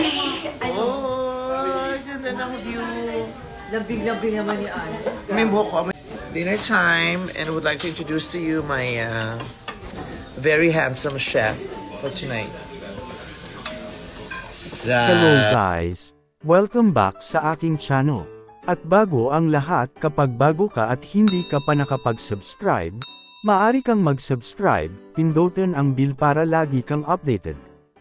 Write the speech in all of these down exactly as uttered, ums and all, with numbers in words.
Oh, ganda ng view. Lambing-lambing naman ni Anne. May buhok ko. Dinner time, and I would like to introduce to you my uh, very handsome chef for tonight. Sa... Hello guys! Welcome back sa aking channel. At bago ang lahat, kapag bago ka at hindi ka pa nakapag-subscribe, maaari kang mag-subscribe, pindutin ang bell para lagi kang updated.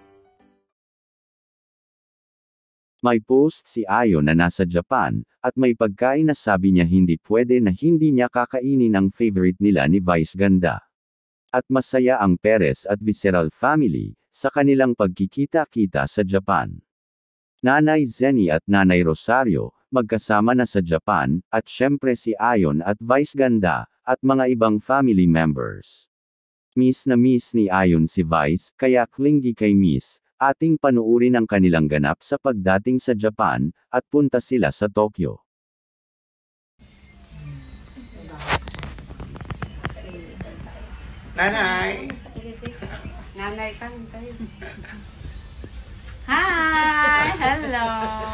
May post si Ayon na nasa Japan, at may pagkain na sabi niya hindi pwede na hindi niya kakainin ang favorite nila ni Vice Ganda. At masaya ang Perez at Visceral family, sa kanilang pagkikita-kita sa Japan. Nanay Zenny at Nanay Rosario, magkasama na sa Japan, at syempre si Ayon at Vice Ganda, at mga ibang family members. Miss na miss ni Ayon si Vice, kaya clingy kay Miss. Ating panuurin ang kanilang ganap sa pagdating sa Japan, at punta sila sa Tokyo. Nanay! Nanay kang tayo. Hi! Hello!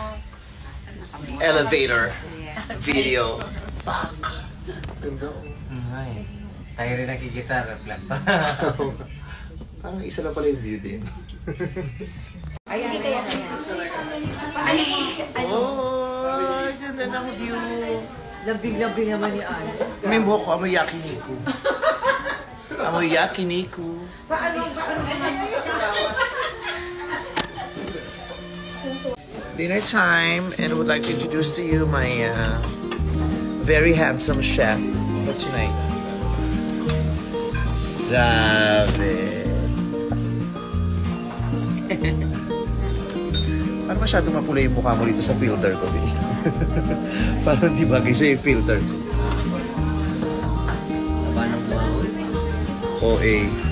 Elevator video. Ganda. Ay, tayo rin nakikita, vlog pa. Parang isa lang pala yung view din. Ay, hindi kaya na yan. Oh, ganda ng view. Lambing-lambing naman ni Anne. May buhok ko, amoy yakiniku. Amoy yakiniku. Paano? Paano? Dinner time, and I would like to introduce to you my uh, very handsome chef for tonight. Sabi. Parang masyadong mapula yung mukha mo dito sa filter ko, eh. Parang di bagay siya yung filter ko. Paano mo? O A.